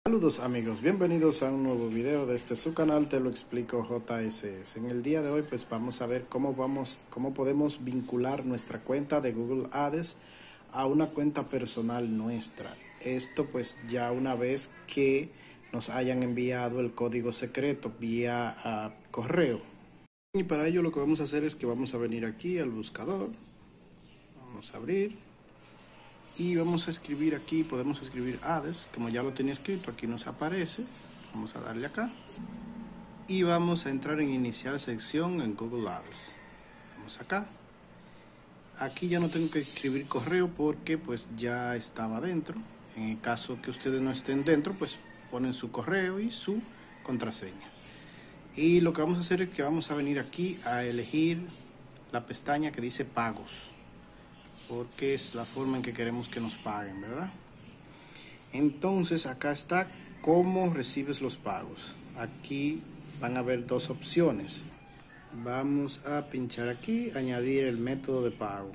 Saludos amigos, bienvenidos a un nuevo video de su canal Te lo explico JSS. En el día de hoy pues vamos a ver cómo podemos vincular nuestra cuenta de Google Ads a una cuenta personal nuestra. Esto pues ya una vez que nos hayan enviado el código secreto vía correo. Y para ello lo que vamos a hacer es que vamos a venir aquí al buscador, vamos a abrir y vamos a escribir aquí, podemos escribir Ads, como ya lo tenía escrito, aquí nos aparece. Vamos a darle acá y vamos a entrar en iniciar sección en Google Ads. Vamos acá. Aquí ya no tengo que escribir correo porque pues ya estaba dentro. En el caso que ustedes no estén dentro, pues ponen su correo y su contraseña. Y lo que vamos a hacer es que vamos a venir aquí a elegir la pestaña que dice pagos, porque es la forma en que queremos que nos paguen, ¿verdad? Entonces acá está cómo recibes los pagos. Aquí van a haber dos opciones. Vamos a pinchar aquí, añadir el método de pago.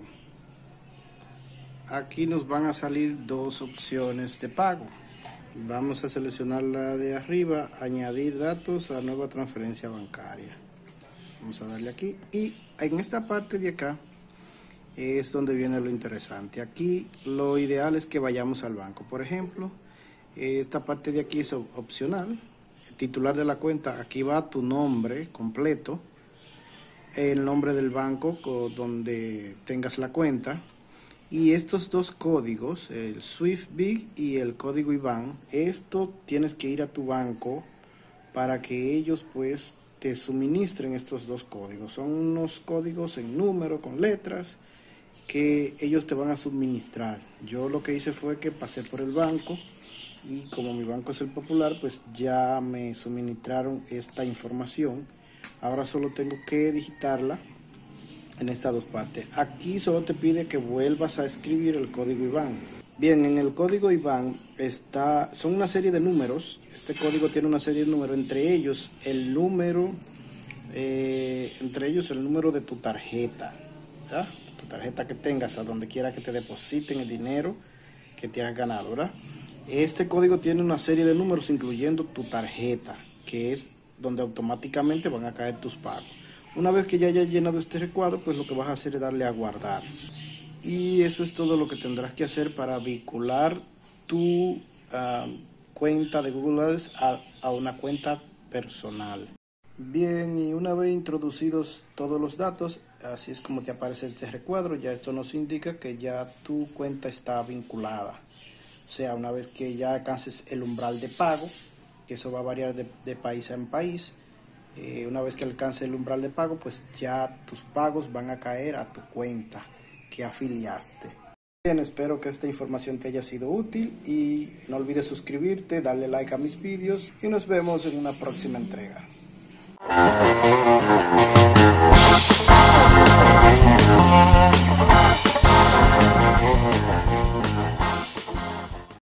Aquí nos van a salir dos opciones de pago. Vamos a seleccionar la de arriba, añadir datos a nueva transferencia bancaria. Vamos a darle aquí y en esta parte de acá es donde viene lo interesante. Aquí lo ideal es que vayamos al banco. Por ejemplo, esta parte de aquí es opcional. El titular de la cuenta, aquí va tu nombre completo, el nombre del banco donde tengas la cuenta, y estos dos códigos, el Swift Big y el código IBAN. Esto tienes que ir a tu banco para que ellos pues te suministren estos dos códigos. Son unos códigos en número con letras que ellos te van a suministrar. Yo lo que hice fue que pasé por el banco y como mi banco es el Popular, pues ya me suministraron esta información. Ahora solo tengo que digitarla en estas dos partes. Aquí solo te pide que vuelvas a escribir el código IBAN. Bien, en el código IBAN son una serie de números. Este código tiene una serie de números, entre ellos el número de tu tarjeta, ¿verdad? Tu tarjeta que tengas, a donde quiera que te depositen el dinero que te has ganado, ¿verdad? Este código tiene una serie de números incluyendo tu tarjeta, que es donde automáticamente van a caer tus pagos. Una vez que ya hayas llenado este recuadro, pues lo que vas a hacer es darle a guardar. Y eso es todo lo que tendrás que hacer para vincular tu cuenta de Google Ads a una cuenta personal. Bien, y una vez introducidos todos los datos, así es como te aparece este recuadro. Ya esto nos indica que ya tu cuenta está vinculada. O sea, una vez que ya alcances el umbral de pago, que eso va a variar de país en país, una vez que alcance el umbral de pago, pues ya tus pagos van a caer a tu cuenta que afiliaste. Bien, espero que esta información te haya sido útil y no olvides suscribirte, darle like a mis vídeos y nos vemos en una próxima entrega.